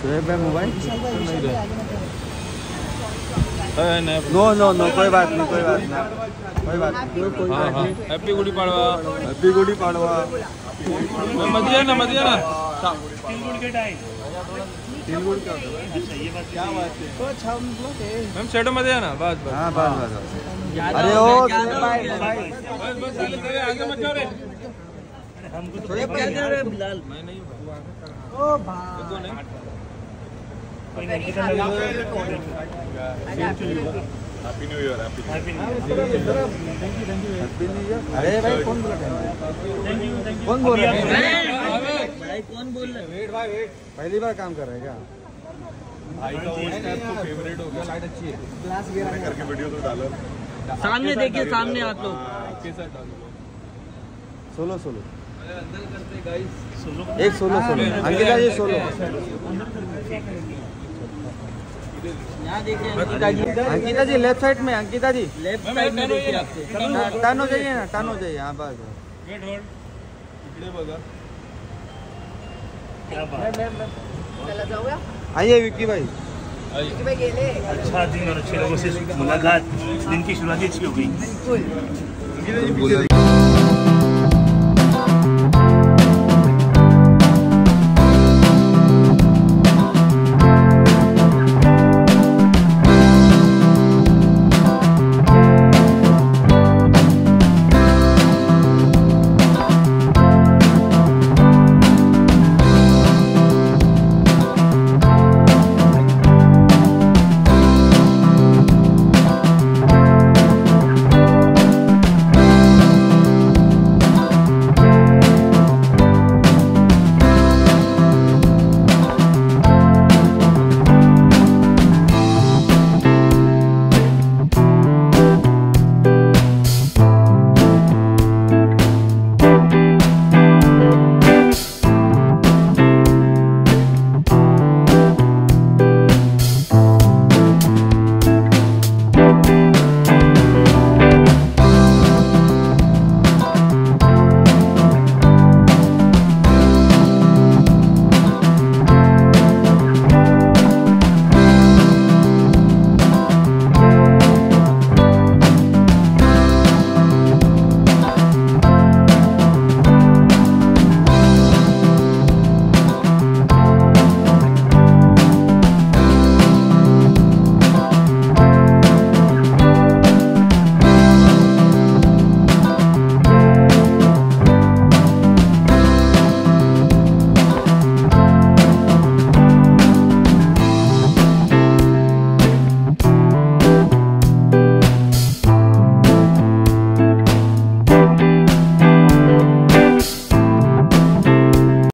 Mobile no no no कोई बात नहीं कोई बात नहीं कोई बात नहीं। हैप्पी गुड़ी पाड़वा। हैप्पी गुड़ी पाड़वा। मदिया ना तीन गुड़ क्या क्या बात है मैम सेटो मदिया ना बस बस। हाँ बस बस। अरे ओ भाई बस आगे मत जाओ रे। बिलाल मैं नहीं ओ भाई happy new year. Happy new year. अरे भाई कौन बोल रहा है? कौन बोल रहा है? भाई कौन बोल रहा है? वेट भाई वेट। पहली बार काम कर रहे हैं क्या? भाई का वो स्टेप तो फेवरेट हो गया। लाइट अच्छी है। ग्लास गिरा करके वीडियो तो डालो। सामने देखिए सामने आप लोग आपके साथ डालो। सोलो सोलो सोलो एक solo solo Ankita ji solo. यहाँ देखिए अंकिता जी। अंकिता जी लेफ्ट साइड में। अंकिता जी लेफ्ट साइड में देखिए आपसे टर्न हो जाइए ना। टर्न हो जाइए। हाँ बस वेट होल्ड। इकडे बघा। क्या बात है। चला जाऊया आइए विक्की भाई। विक्की भाई गेले अच्छा दिन और अच्छे लोगों से मुलाकात दिन की शुरुआत अच्छी हो गई। बिल्कुल